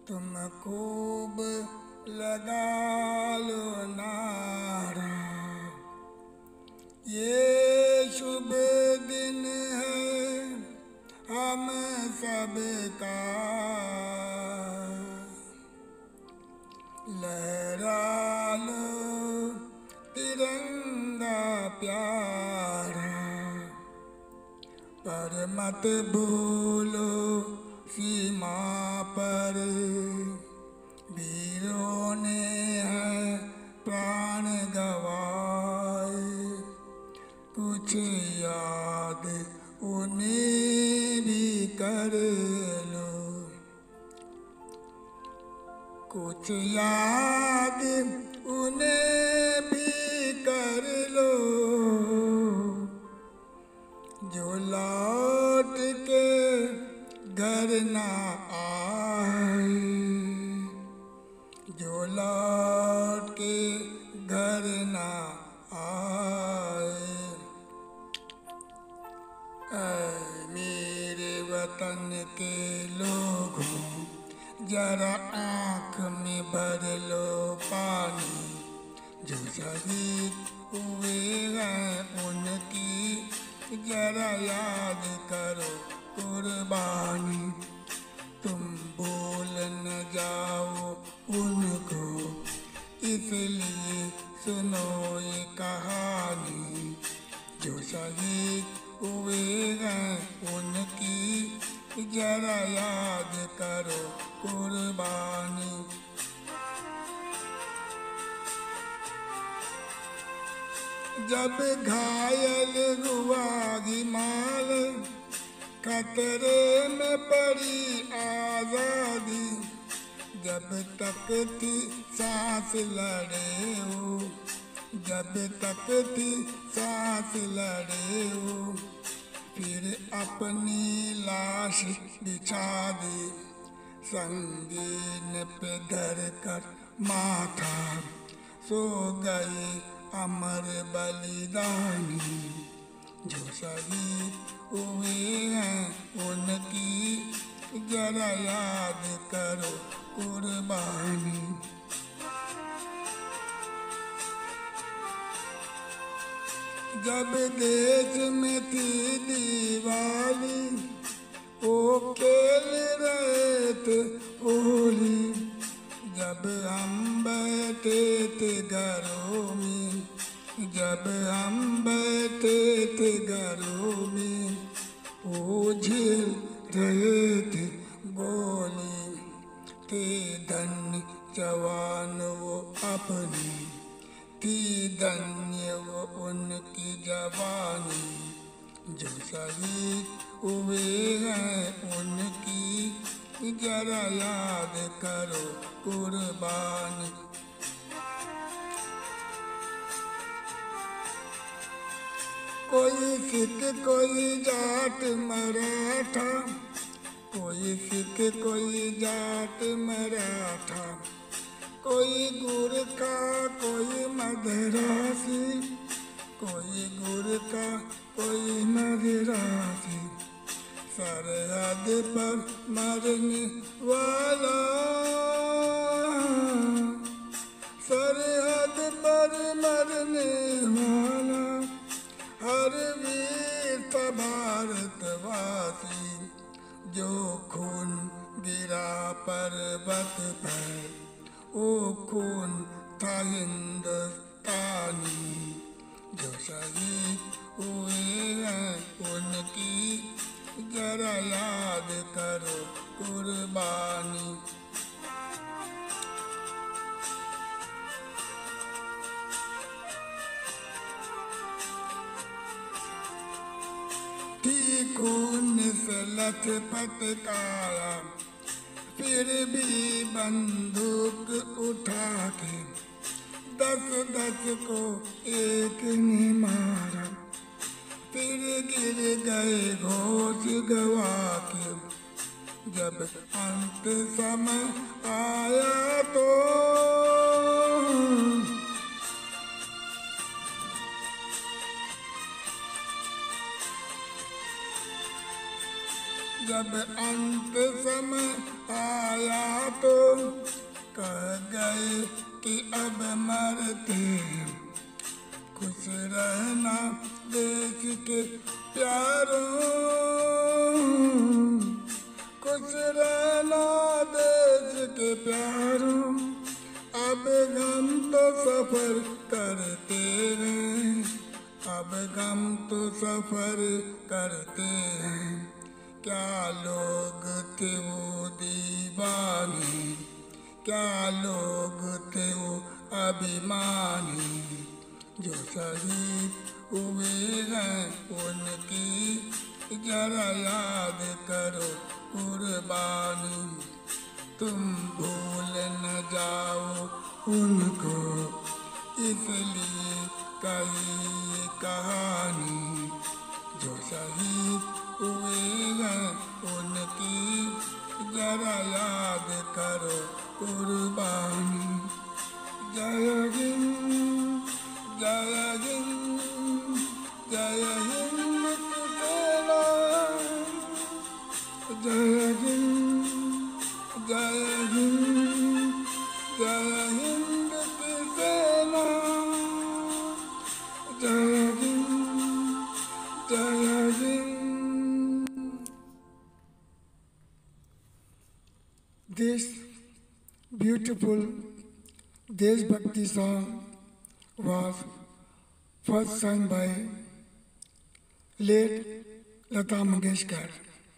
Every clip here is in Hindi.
तुम खूब लगा लो नारा, ये शुभ दिन है हम सबका। लहरा लो तिरंगा प्यारा, पर मत भूलो सीमा पर वीरों ने है प्राण गवाए। कुछ याद उन्हें भी कर लो, कुछ याद उन्हें भी कर लो, जो लौट के घर ना आए, जो लौट के घर ना आए। ऐ मेरे वतन के लोगों, जरा आँख में भर लो पानी। जो शहीद हुए हैं उनकी जरा याद करो कुर्बानी। तुम भूल न जाओ उनको, इसलिए सुनो ये कहानी। जो शहीद हुए हैं उनकी जरा याद करो कुर्बानी। जब घायल हुआ हिमाल, खतरे में पड़ी आजादी। जब तक थी सांस लड़े हो, जब तक थी सांस लड़े हो, फिर अपनी लाश बिछा दी। संगीन पे धर कर माथा सो गए अमर बलिदानी। जो शहीद हुए हैं उनकी जरा याद करो कुर्बानी। जब देश में थी दिवाली, वो खेल रहे थे होली। जब हम बैठे थे घरों में, जब हम बैठे थे घरों में, वो झेल रहे थे गोली। थे धन्य जवान वो अपनी, थी धन्य वो उनकी जवानी। जो शहीद हुए हैं उनकी जरा याद करो कुर्बानी। कोई सिख कोई जाट मराठा, कोई सिख कोई जाट मराठा, कोई गुरखा कोई मदरासी, कोई गुरखा कोई मदरासी। सरहद पर मरने वाला, सरहद पर मरने वाला हर वीर था भारतवासी। जो खून गिरा पर्वत पर, वो खून था हिंदुस्तानी। जो शहीद हुए हैं उनकी जरा याद करो कुर्बानी। थी खून से लथपथ काया, फिर भी बंदूक उठा के 10-10 को एक ने मारा। फिर गिर गए घोष गवा के, जब अंत समय आया तो जब अंत समय आया तो कह गए कि अब मरते हैं। खुश रहना देश के प्यारों, खुश रहना देश के प्यारों। अब गम तो सफर करते हैं, अब गम तो सफर करते हैं। क्या लोग थे वो दीवाने, क्या लोग थे वो अभिमानी, जो शहीद हुए हैं उनकी जरा याद करो कुर्बानी। तुम भूल न जाओ उनको, इसलिए कही कहानी। जो शहीद हुए हैं उनकी जरा याद करो कुर्बानी। जय हिंद, जय हिंद, जय हिंद की सेना, जय हिंद, जय हिंद, जय हिंद की सेना, जय हिंद, जय Hind. This beautiful Deshbhakti song was first sung by late Lata Mangeshkar.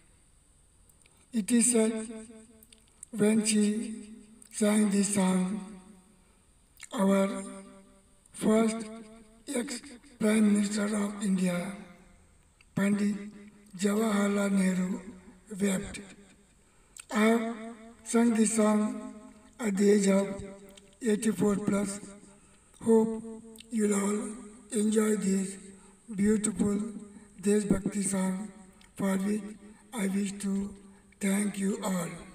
It is said when she sang this song, our first ex-Prime Minister of India, Pandit Jawaharlal Nehru, wept. I have sung this song at the age of 84 plus. Hope you'll all enjoy this beautiful Deshbhakti song, for which I wish to thank you all.